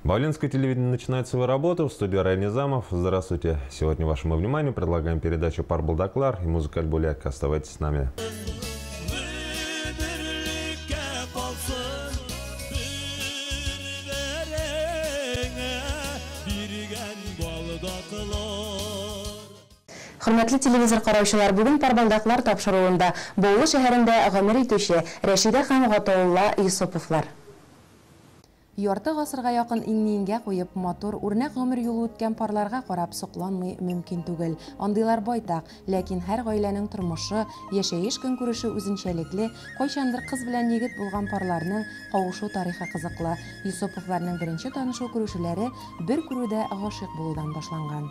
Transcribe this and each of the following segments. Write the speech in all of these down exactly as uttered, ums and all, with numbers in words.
Баулинское телевидение начинает свою работу. В студии Рай Низамов. Здравствуйте. Сегодня вашему вниманию предлагаем передачу «Парбалдаклар» и музыка Альбуляк. Оставайтесь с нами. Хөрмәтле телевизор караучылар, бүген Парбалдаклар тапшыруында Баулы шәһәрендә гомер итүче Рәшидә һәм Гатаулла Юсуповлар. Ярты гасырга якын иңниенгә куеп, мотор, үрнәк гомер юлы үткән парларга карап сокланмый мөмкин түгел. Андыйлар байтак, ләкин һәр гаиләнең тормышы, яшәеш көнкүреше үзенчәлекле, кайчандыр кыз белән егет булган парларның кавышу тарихы кызыклы. Юсуповларның беренче танышу күрешүләре бер күрүдә гашыйк булудан башланган.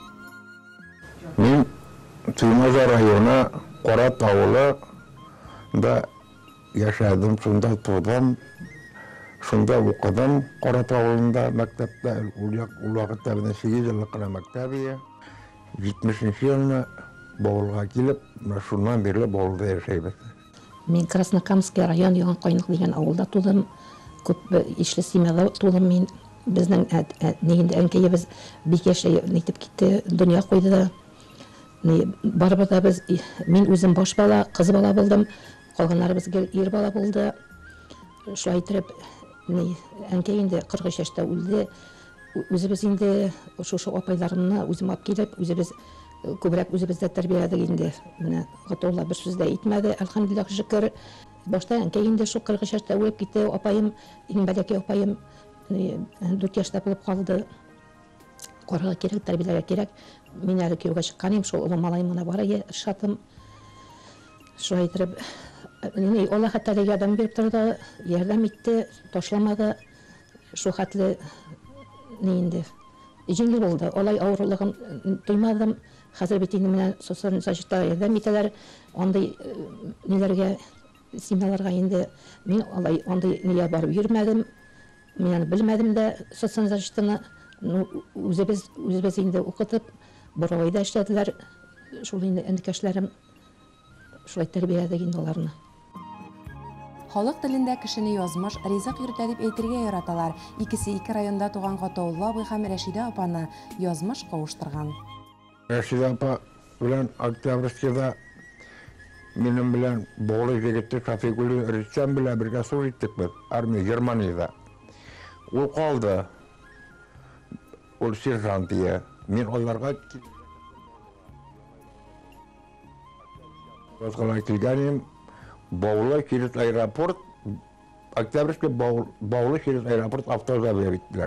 Мин Туймаза районы Корат авылы да яшәдем, шунда тудым, шунда укыдым. Корат авылында мәктәптә, ул вакытта менә сигез еллык кына мәктәбие. җитмешенче елны Баулга килеп, шуннан бирле Баулда яшәйбез. Мин Краснокамский район Яңа Кайнык дигән авылда тудым. Күп ишле семьяда тудым мин. Безнең нигендә әнкәебез бик яшәй, нитеп китте, дөнья куйды да. Барыбызда без, мин үзем баш бала, кыз бала булдым, калганнарыбыз ир бала булды. Шулай итеп, әнкәй инде кырык өч яшьтә үлде. Үзебез инде шушы апайларымны үзем алып килеп, үзебез күбрәк үзебездә тәрбияләдек инде. Менә Гатаулла бер сүз дә әйтмәде, әлхәмдүлилләх шөкер. Башта әнкәй инде шу кырык өч яшьтә үлеп китте, апайым, иң бәләкәй апайым дүрт яшьтә булып калды. Карга кирәк, тәрбияләргә кирәк. Мин әле күйеүгә чыкканым, шул улы малайым гына бар иде, шатым. Шулай итеп, Аллаһ Тәгалә ярдәм биреп торды, ярдәм итте, ташламады. Шул хәтле инде җиңел булды. Алай авырлыгын тоймадым. Хәзер бит инде менә социаль защита ярдәм итәләр. Андый ниләргә, семьяларга инде мин алай андый нигә барып йөрмәдем. Мин белмәдем дә социаль защитаны. Үзебез үзебез инде укытып, Боровайда эшләделәр. Шул инде әнкәшләрем шулай тәрбияләдек инде аларны. Халык телендә кешене язмыш, ризык йөртә дип әйтергә яраталар. Икесе ике районда туган Гатаулла абый һәм Рәшидә апаны язмыш кавыштырган. Рәшидә апа белән Октябрьскийда минем белән Баулы егете Шафигуллин Ричан белән бергә служиттек без армия Германияда. Ул калды. Ул сержант ие. Мин аларга Башкалай килгәнем, Баулы через аэропорт, Октябрьский Баулы через аэропорт автозавод биттеләр.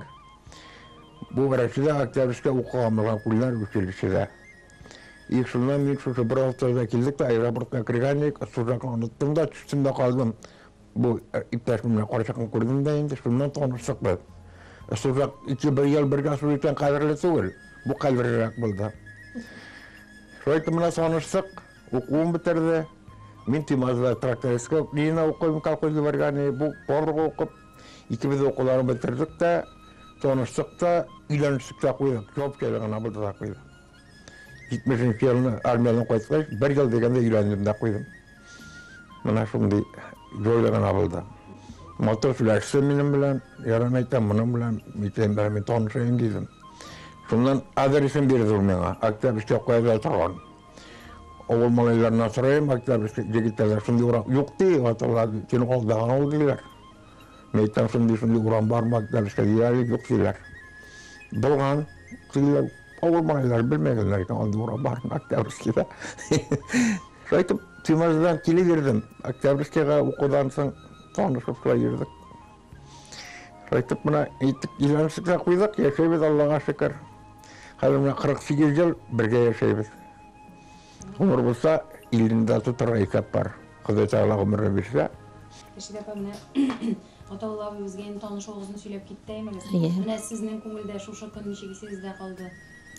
Бу Рәшидә Октябрьскийда укыган куллар училищеда. И шуннан мин шушы бер автозаводка килдек тә аэропортка кергәнек, сужакны оныттым да, төштем дә калдым. Бу иптәш менә карашакны күрдем дә инде, шуннан танышсак без. Сужак ике бер ел бергә сужакны кадерле түгел. Бу кадерлерәк булды. Шулай итеп менә танышсак, укуым бетерде. Мин Тимазда трактористка лина укыйм, колхозга барганы, бу барлыгы укып, икебез укуларны бетердек тә, танышсак та, өйләнештек тә куйдык. Җавап кергән абылда да куйдык. җитмешенче елны армиядан кайткач, бер ел дигәндә өйләндем дә куйдым. Менә шундый җойлаган абылда. Мотор флешсы минем белән, яран әйтәм, моның белән митәм бер мин танышайм дидем. Шуннан адресен бирде ул миңа, Октябрьскийда куйда торган. Авыл малайларына сорайм, Октябрьский егетләр шундый урам юк ди, аталар кин калдаган ул диләр. Мен әйтәм, шундый шундый урам бармы, Октябрьскийда диләр, юк диләр. Булган, диләр, авыл малайлар белмәгәннәр икән, андый урам бармы Октябрьскийда. Шулай итеп, Тимаздан килеп йөрдем. Октябрьскийга укудан соң танышып шулай йөрдек. Шулай итеп, менә әйтеп, өйләнештек куйдык, яшәйбез, Аллага шөкер. Хәзер менә кырык сигез ел бергә яшәйбез. Гомер булса, илендә тутырга исәп бар. Ходай Тәгалә гомерне бирсә. Рәшидә апа менә Гатаулла абый безгә инде танышуыгызны сөйләп китте әймәгез. Менә сезнең күңелдә шушы көн ничек исегездә калды?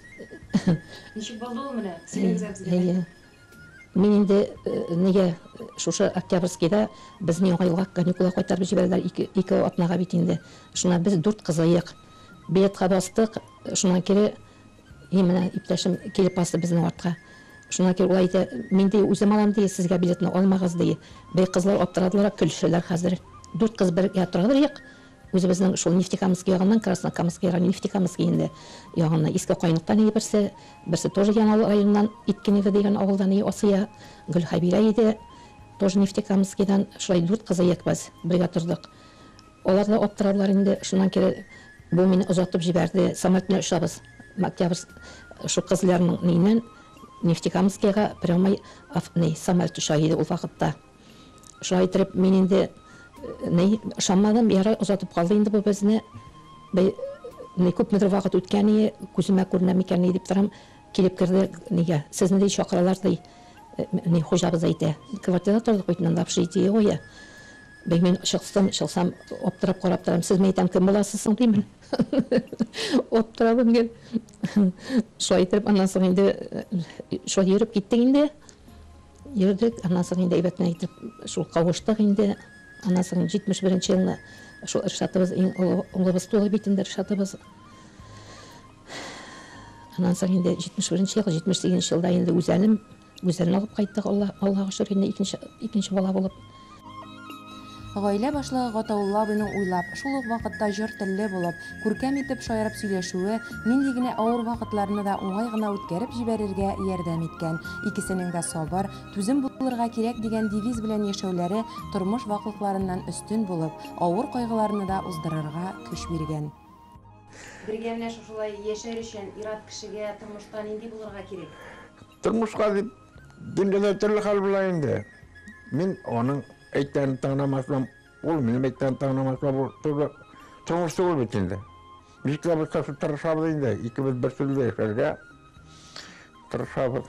Ничек булды ул менә? Сөйләгез безгә. Мин инде нигә шушы Октябрьскийда безне яңа елга каникулга кайтарып җибәрделәр, ике ике атнага бит инде. Шуңа без дүрт кызыек. Билетка бастык, шуннан кире менә иптәшем килеп басты безнең артка. Шуңа кире ул әйтә, мин ди үзем алам ди, сезгә билетны алмагыз ди. Бер кызлар аптырадылар, көлшәләр хәзер. Дүрт кыз бергә торалар, Үзебезнең шул Нефтекамский ягыннан Краснокамский районы Нефтекамский инде ягына иске кайныктан иде берсе, берсе тоже Янал районыннан Иткенеге дигән авылдан иде Асия Гөлхәбирә иде. Тоже Нефтекамскийдан шулай дүрт кыз якбыз бергә тордык. Алар да аптыралар инде, шуннан кире бу мине озатып җибәрде. Самолетны очабыз. Октябрь шу кызларның нинен Нефтекамскийга прямой автоный самолет уша иде ул вакытта. Шулай итеп мин инде не шаммадым, ярай озатып калды инде бу безне. Бе не күпмедер вакыт үткәне, күземә күренә микәнне дип торам, килеп керде нигә. Сезне дә чакыралар ди. Не хожабыз әйтә. Квартирада тордык бит, монда общежитие гое. Бе мин шыксам, шылсам, аптырап карап торам. Сез мәйтәм кем буласыз соң димен. Аптырабым ген. Шулай итеп, аннан соң инде шулай йөреп киттек инде. Йөрдек, аннан соң инде әйбәтне әйтеп, шул кавыштык инде. Аннан соң җитмеш беренче елны шул Иршатыбыз иң улыбыз тулы бит инде Иршатыбыз. Аннан соң инде җитмеш беренче ел, җитмеш сигезенче елда инде үзәнем, үзәнне алып кайттык, Алла, Аллага шөкер, инде икенче икенче бала булып. Гаилә башлыгы Гатаулла абыйның уйлап, шул ук вакытта җыр телле булып, күркәм итеп шаярып сөйләшүе нинди генә авыр вакытларны да уңай гына үткәреп җибәрергә ярдәм иткән. Икесенең дә сабыр, түзем булырга кирәк дигән девиз белән яшәүләре тормыш ваклыкларыннан өстен булып, авыр кайгыларны да уздырырга көч биргән. Бергә менә шулай яшәр өчен ират кешегә тормышта нинди булырга кирәк? Тормышка дип дөньяда төрле хәл була инде. Мин аның әйттән таңнамасам, ул минем әйттән таңнамасам, ул төрле тормышта ул бит инде. Без кебек тырышабыз инде, икебез бер сүздә яшәргә тырышабыз.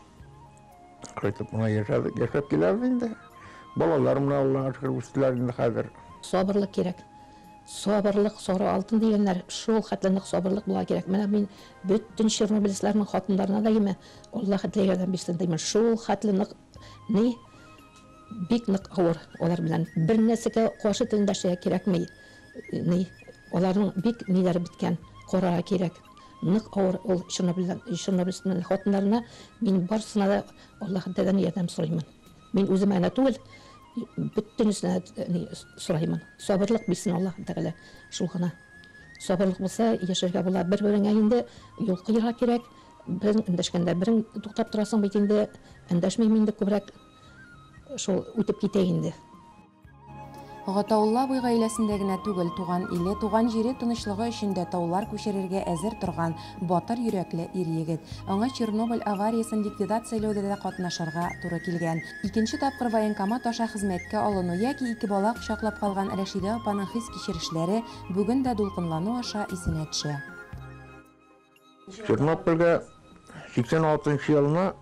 Кайтып мына яшәдек, яшәп киләбез инде. Балалар менә Аллага шөкер үстеләр инде хәзер. Сабырлык кирәк. Сабырлык, сары алтын дигәннәр, шул хәтлелек сабырлык була кирәк. Менә мин бөтен чернобыльләрнең хатыннарына да йеме, Аллаһ теләгән бирсен димән. Шул хәтлелек ни бик нык авыр. Алар белән бер нәрсәгә каршы тендәшә кирәкми. Ни аларның бик ниләре биткән, карара кирәк. Нык авыр ул чернобыльләр, чернобыльнең хатыннарына мин барсына да Аллаһ теләгән ярдәм сорыймын. Мин үзем әнә түгел, бөтенесенә сораймын. Сабырлык бирсен Аллаһ Тәгалә шул гына. Сабырлык булса, яшәргә була. Бер-береңә инде юл кыйырга кирәк. Бер эндәшкәндә берең туктап торасың бит инде. Эндәшмим инде күбрәк шул үтеп китә инде. Гатаулла абый гаиләсендә генә түгел, туган иле, туган җире тынычлыгы өчен дә таулар күчерергә әзер торган батыр йөрәкле ир-егет. Аңа Чернобыль авариясын ликвидацияләүдә дә катнашырга туры килгән. Икенче тапкыр военкомат аша хезмәткә алыну яки ике бала кочаклап калган Рәшидә апаның хис кичерешләре бүген дә дулкынлану аша исенә төшә. Чернобыльгә сиксән алтынчы елны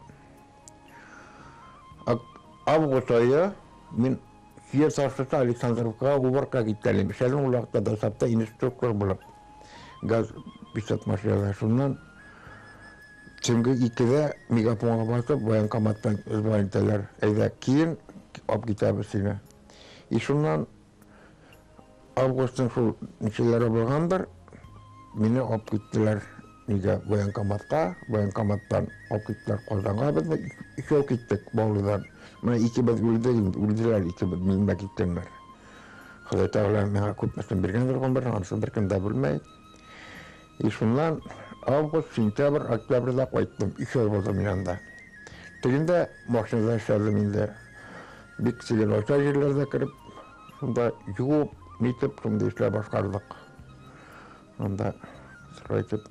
август айы мин Киев Сарсыта Александровка уборка киттелем. Шәлен улакта да сапта инструктор булып. Газ писат машинада шуннан Төнге икедә мегафонга басып военкоматтан звонителләр әйдә киен алып китәбез сине. И шуннан августның шул ничәләре булгандыр, мине алып киттеләр нигә военкоматка, военкоматтан алып киттеләр Казанга, без икәү киттек Баулыдан. Менә икебез үлдек, үлделәр икебез миндә киткәннәр. Ходай Тәгалә миңа күпмесен биргәндер гомер, анысы беркем дә белмәй. И шуннан август, сентябрь, октябрьдә кайттым, икәү булды миндә. Тегендә машинада эшләдем инде. Бик сигез оча җирләрдә кирип, шунда юып, нитеп, шунда эшләп башкардык. Анда сырайтып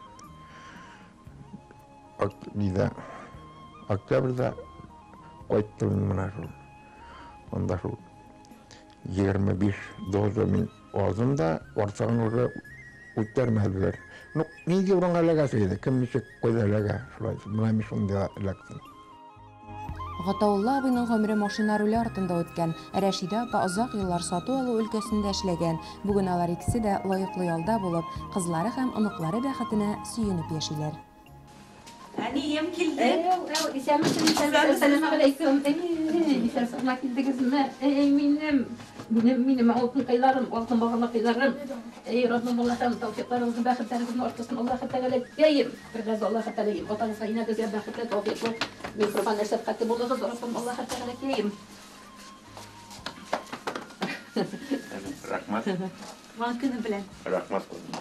Акдида октябрьдә кайттым менә шул. Анда шул егерме биш доза мин алдым да, арсагын уже үткәрмәделәр. Ну, нигә урынга эләгәсе, кем ничек куйды эләгә, шулай. Менә мин шунда эләктем. Гатаулла абыйның гомере машина руле артында үткән. Рәшидә апа озак еллар сату алу өлкәсендә эшләгән. Бүген алар икесе дә лаеклы ялда булып, кызлары һәм оныклары бәхетенә сөенеп яшиләр. Әнием килде. Әйе, исәмсез, сәлам алейкум. Исәмсез килдегезме? Эй, минем, минем, минем алтын кайларым, алтын баглы кайларым. Эй, Раббым, Аллаһым, тәүфикларыгызны, бәхетләрегезне артысын Аллаһ Тәгалә бәйим. Бергә Аллаһ Тәгалә, ватанга инәгезгә бәхетле, тәүфиклы, микрофон шәфкате булыгыз, Раббым, Аллаһ Тәгалә бәйим. Рәхмәт. Туган көне белән. Рахмат.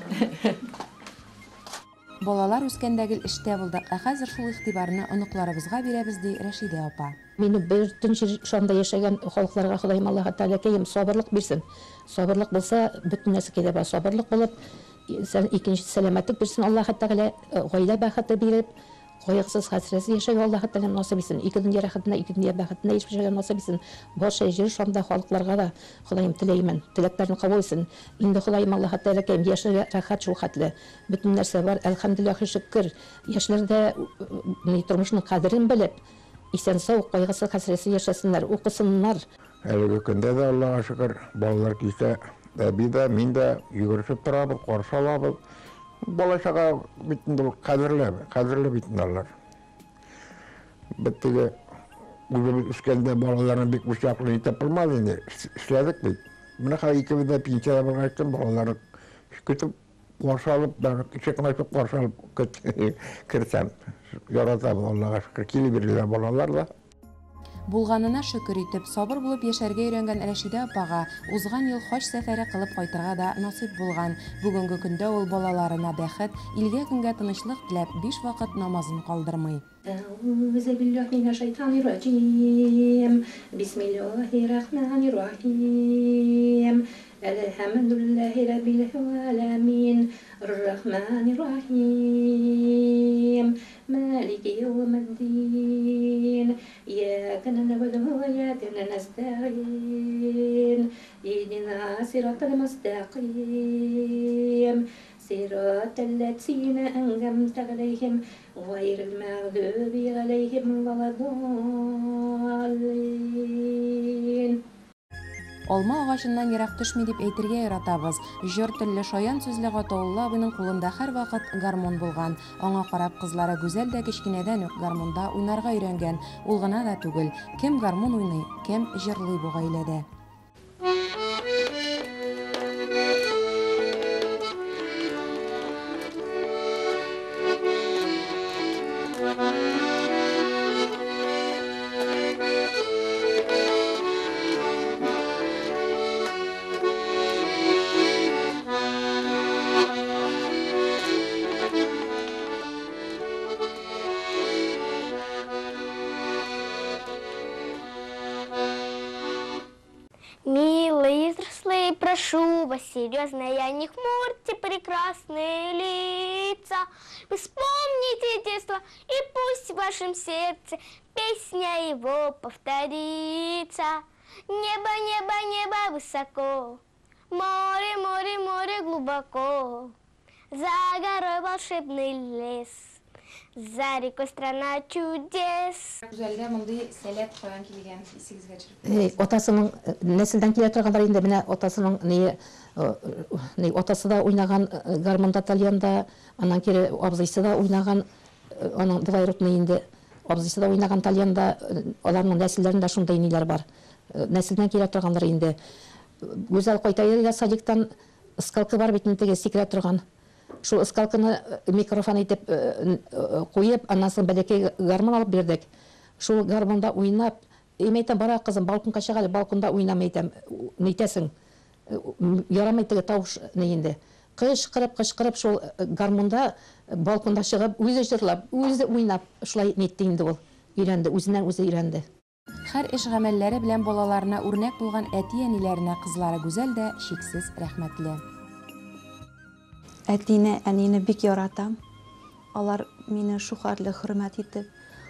Балалар үскәндәге эштә булдык, ә хәзер шул игътибарны оныкларыбызга бирәбез ди Рәшидә апа. Мине бөтен шунда яшәгән халыкларга Ходаем Аллаһ Тәгалә кем сабырлык бирсен. Сабырлык булса, бөтен нәрсә килә бар. Сабырлык булып, икенче сәламәтлек бирсен Аллаһ Тәгалә, гаилә бәхете биреп, кайгысыз хәсрәтсез яшәгән Аллаһ Тәгалә насыйп итсен. Ике дөнья рәхәтенә, ике дөнья бәхетенә яшәгән насыйп итсен. Барча җир шунда халыкларга да Ходаем теләймен. Теләкләрне кабул итсен. Инде Ходаем Аллаһ Тәгалә кем яшәргә рәхәт шул хәтле. Бөтен нәрсә бар. Әлхәмдүлиллаһ шөкер. Яшьләрдә тормышның кадерен белеп, исән-сау, кайгысыз хәсрәтсез яшәсеннәр, укысыннар. Әлеге көндә дә Аллаһка шөкер, балалар кисә, әби дә, мин дә йөгерешеп торабыз, каршы алабыз. Балачага битен кадерле, кадерле битен алар. Беттеге үзебез үскәндә балаларны бик бушаклы итеп булмады инде. Эшләдек бит. Менә хәзер икебез дә пенсияга барган балаларны көтеп каршы алып, кичә кына көтеп каршы алып кертсәм. Яратабыз Аллаһка шөкер, килеп бирелгән балалар да. Булганына шөкер итеп, сабыр булып яшәргә өйрәнгән Рәшидә апага узган ел хаҗ сәфәре кылып кайтырга да насыйп булган. Бүгенге көндә ул балаларына бәхет, илгә көнгә тынычлык теләп, биш вакыт намазын калдырмый. Әүзу биллаһи минәш шайтанир раҗим. Бисмиллаһир рахманир рахим. Әлхәмдүлиллаһи раббил аламин. Ар-рахманир рахим. مالك يوم الدين إياك نعبد وإياك نستعين اهدنا الصراط المستقيم صراط الذين أنعمت عليهم غير المغضوب عليهم ولا الضالين. Алма агачыннан ерак төшми дип әйтергә яратабыз. Җыр телле шаян сүзле Гатаулла абыйның кулында һәрвакыт гармон булган. Аңа карап кызлары гүзәл дә кичкенәдән үк гармонда уйнарга өйрәнгән. Ул гына да түгел, кем гармон уйный, кем җырлый бу гаиләдә. Милые взрослые, прошу вас, серьезно, я не хмурьте прекрасные лица. Вы вспомните детство, и пусть в вашем сердце песня его повторится. Небо, небо, небо высоко, море, море, море глубоко. За горой волшебный лес, за рекой страна чудес. Гүзәлгә мондый сәләт каян килгән исегезгә төшереп. Отасының нәселдән килә торганнар инде менә отасының не не отасы да уйнаган гармонда тальянда, аннан кире абзыйсы да уйнаган, аның двоюродный инде абзыйсы да уйнаган тальянда, аларның нәселләрендә шундай ниләр бар. Нәселдән килә торганнар инде. Гүзәл кайтайда садиктан скалка бар бит инде сикерә торган. Шул скалканы микрофон итеп куеп, аннан соң бәләкәй гармон алып бирдек. Шул гармонда уйнап, әйтәм, бара кызым, балконга чыга, балконда уйнам әйтәм, нитәсең. Ярамый теге тавыш ни инде. Кычкырып, кычкырып шул гармонда балконда чыгып, үзе җырлап, үзе уйнап, шулай нитте инде ул. Өйрәнде, үзеннән үзе өйрәнде. Һәр эш гамәлләре белән балаларына үрнәк булган әти-әниләренә кызлары Гүзәл дә шиксез рәхмәтле. Әтине, әнине бик яратам. Алар мине шухарлы хөрмәт итеп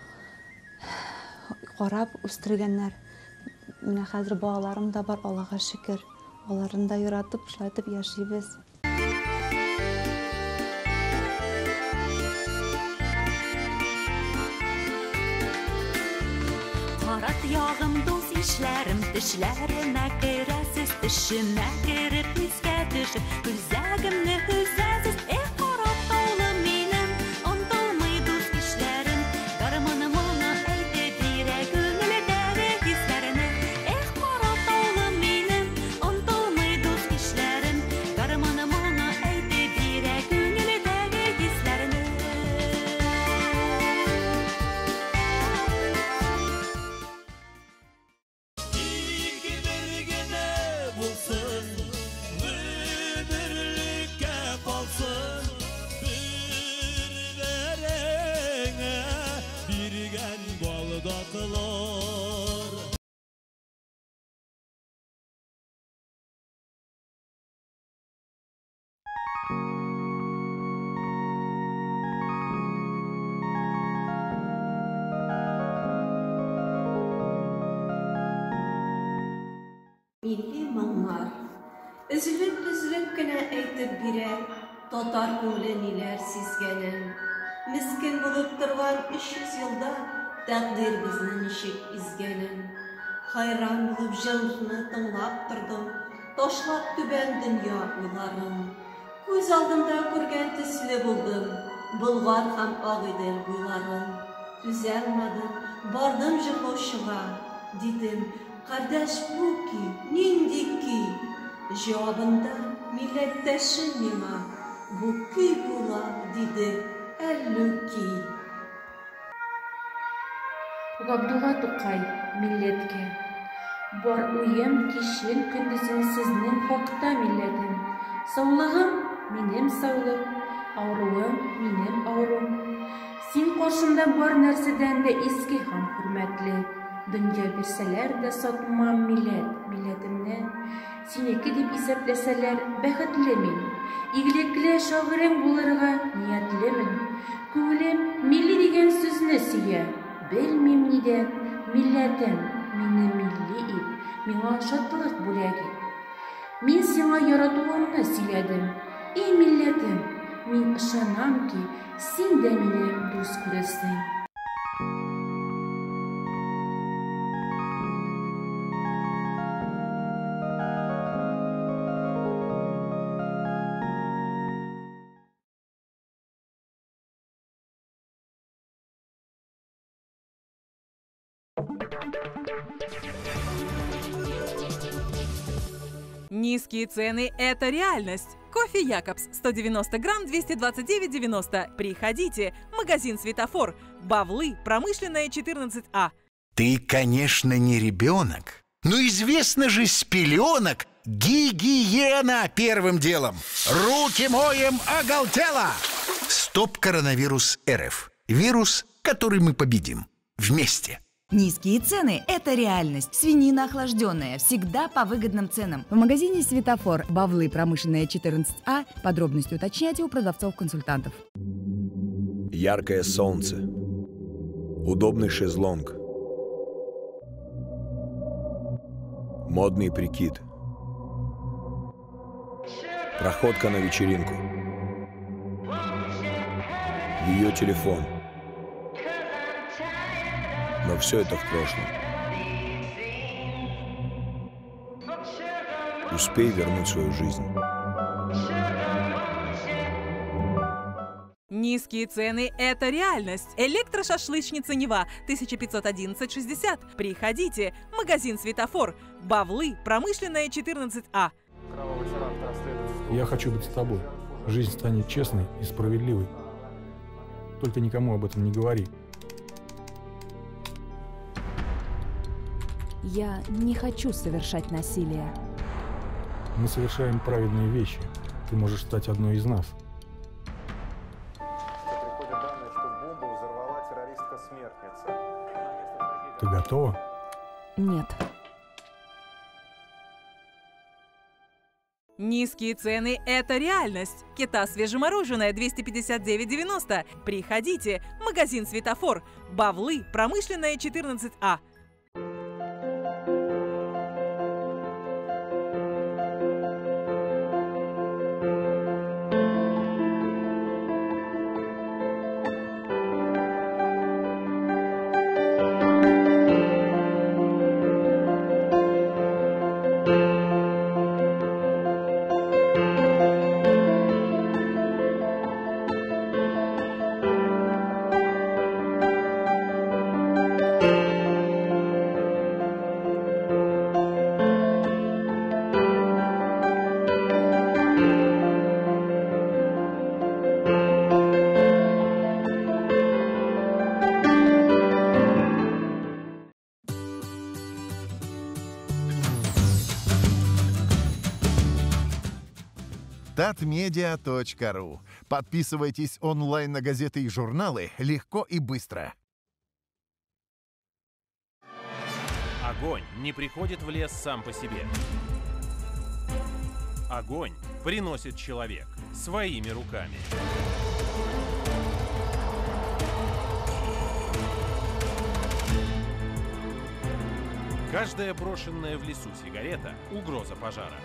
карап үстергәннәр. Менә хәзер балаларым да бар, Аллаһка шөкер. Аларын да яратып, шулайтып яшибез. Карат ягым дус ишләрем, тешләренә керәсез, тешемә кереп искә төшеп, күзәгемне үзәсез, эх, карат таулы минем, онтылмый дус ишләрем, гармоным моны әйтә бирә күңелдәге хисләрне, эх, карат таулы минем, онтылмый дус ишләрем, гармоным моны әйтә бирә күңелдәге хисләрне. Ике бергене булсын, Milli mаңнар, üzülüp-üzülüp кенә әйтеп бирә, татар күңеле ниләр сизгәнен. Мискин булып торган өч йөз елда тәкъдир безне ничек изгәнен. Хайран булып җылны тыңлап тордым, ташлап түбән дөнья уйларын. Күз алдымда күргән төсле булдым, Болгар һәм Агыйдел буйларын. Түзәлмәдем, бардым җырлаучыга, дидем, кардәш бу ки, нинди ки? Җавабында милләттәшем миңа, бу көй була, диде, әллүки. Габдулла Тукай, милләткә. Бар уем кичен көндезен сезнең хакта милләтем. Саулыгым минем саулык, ауруым минем аурум. Син каршымда бар нәрсәдән дә иске һәм хөрмәтле. Дөнья бирсәләр дә сатмам милләт, милләтемнән. Синеке дип исәпләсәләр, бәхетле мин. Игелекле шагыйрем булырга ниятлемен. Күңелем милли дигән сүзне сөя. Белмим нидән, милләтем мине милли ит, миңа шатлык бүләк ит. Мин сиңа яратуымны сөйләдем. И милләтем, мин ышанам ки, син дә мине дус күрәсең. Низкие цены – это реальность. Кофе Якобс сто девяносто грамм двести двадцать девять девяносто. Приходите. Магазин «Светофор». Бавлы. Промышленная четырнадцать А. Ты, конечно, не ребенок, но известно же с пеленок гигиена первым делом. Руки моем, оголтело! Стоп коронавирус РФ. Вирус, который мы победим. Вместе. Низкие цены – это реальность. Свинина охлажденная, всегда по выгодным ценам. В магазине «Светофор». Бавлы промышленная четырнадцать А. Подробности уточняйте у продавцов-консультантов. Яркое солнце. Удобный шезлонг. Модный прикид. Проходка на вечеринку. Ее телефон. Но все это в прошлом. Успей вернуть свою жизнь. Низкие цены – это реальность. Электрошашлычница Нева тысяча пятьсот одиннадцать шестьдесят. Приходите. Магазин «Светофор». Бавлы. Промышленная четырнадцать А. Я хочу быть с тобой. Жизнь станет честной и справедливой. Только никому об этом не говори. Я не хочу совершать насилие. Мы совершаем праведные вещи. Ты можешь стать одной из нас. Приходят данные, что бомбу взорвала террористка-смертница. Ты готова? Нет. Низкие цены – это реальность. Кита свежемороженое двести пятьдесят девять девяносто. Приходите. Магазин «Светофор». Бавлы. Промышленная четырнадцать А. татмедиа точка ру. Подписывайтесь онлайн на газеты и журналы легко и быстро. Огонь не приходит в лес сам по себе. Огонь приносит человек своими руками. Каждая брошенная в лесу сигарета – угроза пожара.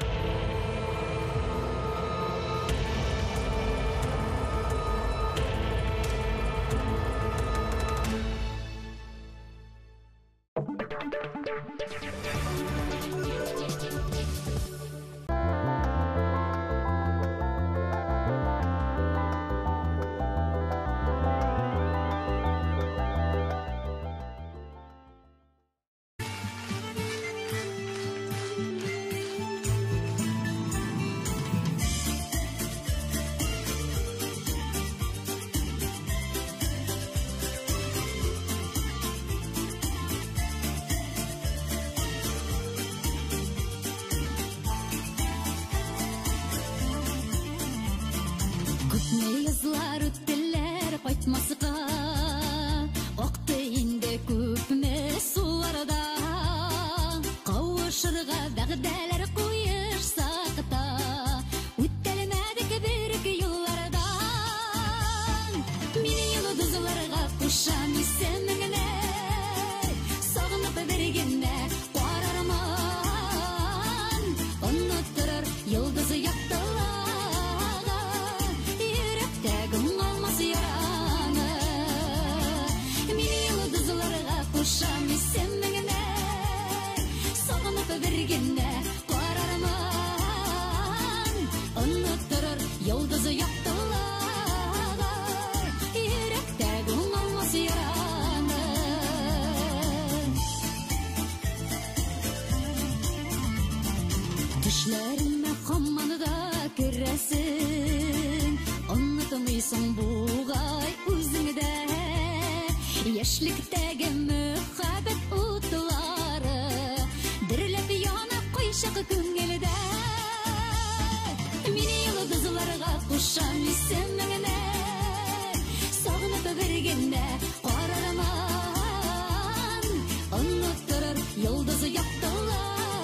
Düşlerime hammanıda göresin, anlatamıyorsun buğay üzümde. Yaşlıktaki muhabbet utları, dirilip yana koyşak köngülde. Mini yıldızlarga kuşan isimine, sağınıp vergende qararman. Anlatırır yıldızı yaktılar.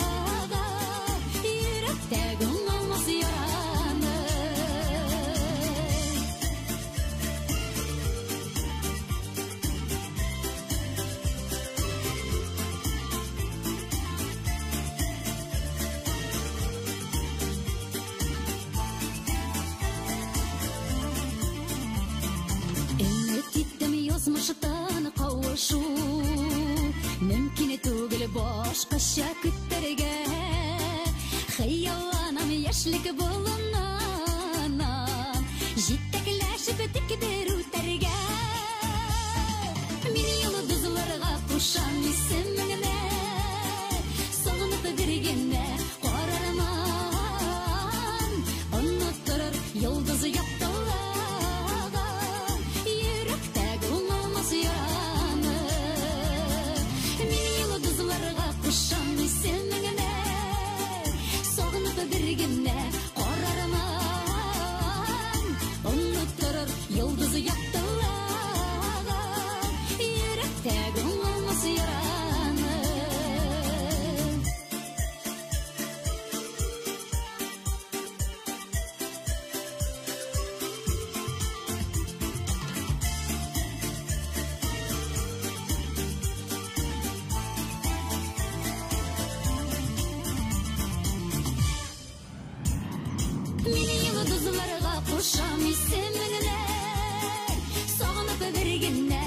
Yazmıştan kavuşu mümkün түгел başqacha kütlerge xayalanam yaşlık bulunanam jitteklashib tikdir o'targa meni yulduzlarga qo'sham ismingni sog'inib birgina qararman unuttirur yulduzi yo'qdilar birgine qararman unuttirur yulduzi yo'qdilar yurakdagi olmas yarani Meni yıldızlarga koşam isimine, sağınıp birgine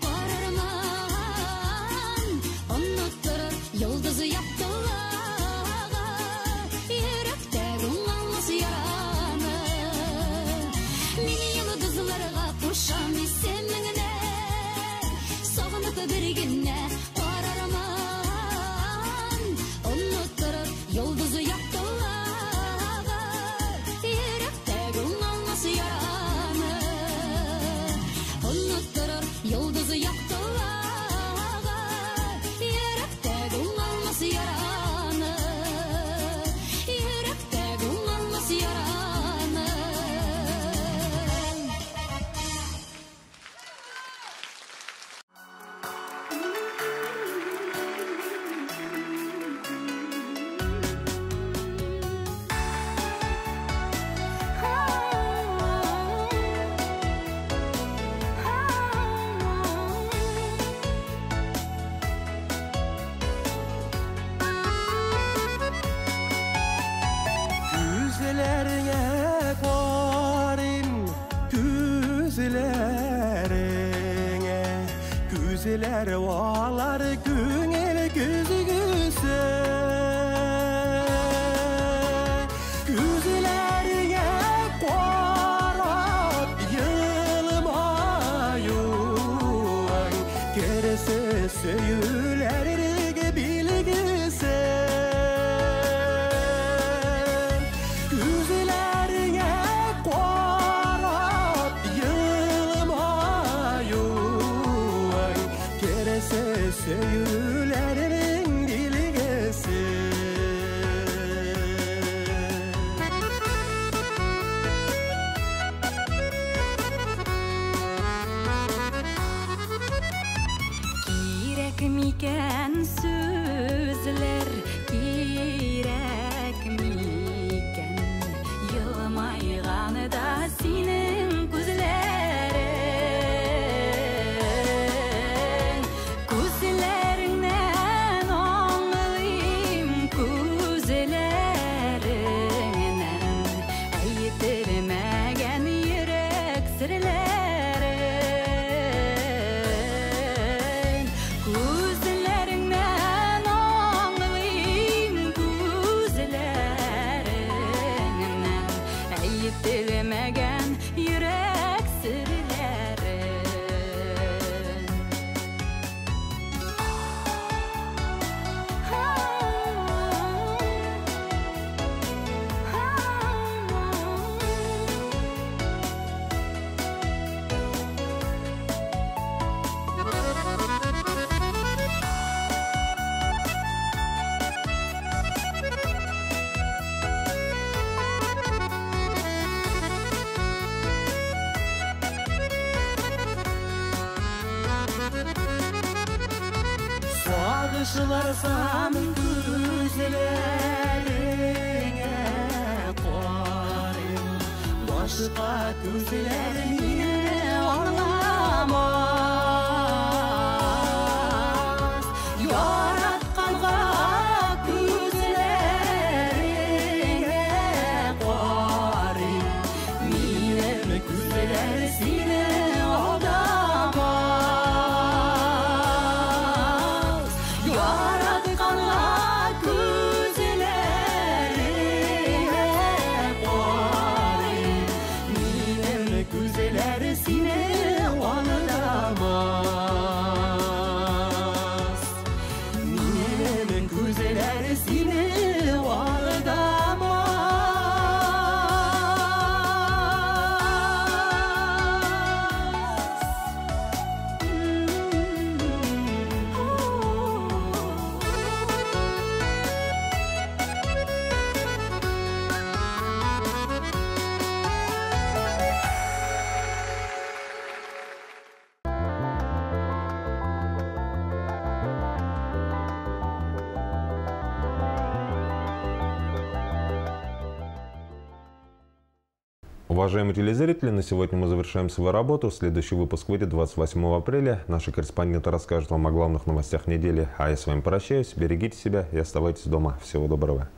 qararman. Unutturur yıldızı yaptılar, yürektegi olmas yarani. Meni yıldızlarga koşam isimine, sağınıp birgine qararman. Unutturur yıldızı yaptılar. Yara күзелер олар күңел күзгүсі Күзелерге қарап йылмаюың Кересі сөйлерге білгісі Күзелерге қарап йылмаюың Кересі сөйлерің білгісі Микен сөзлер керек микен Йылмайғаны да сенің көзлерің Көзлеріңнен оңлайым көзлеріңнен Әйтілмәген ерек сірлерің Күзлеріңнен оңлайым көзлеріңнен Әйтілмәген ерек сірлерің Сағышыларсам күзлеріңе қарым Башқа күзлер мені аңламас Яратқанға күзлеріңе қарым Менің күзлер сені алдамас Яратқанға күзлеріңе қарым Менің күзлер сені алдамас Менің күзлер сені Уважаемые телезрители, на сегодня мы завершаем свою работу. Следующий выпуск выйдет двадцать восьмого апреля. Наши корреспонденты расскажут вам о главных новостях недели. А я с вами прощаюсь. Берегите себя и оставайтесь дома. Всего доброго.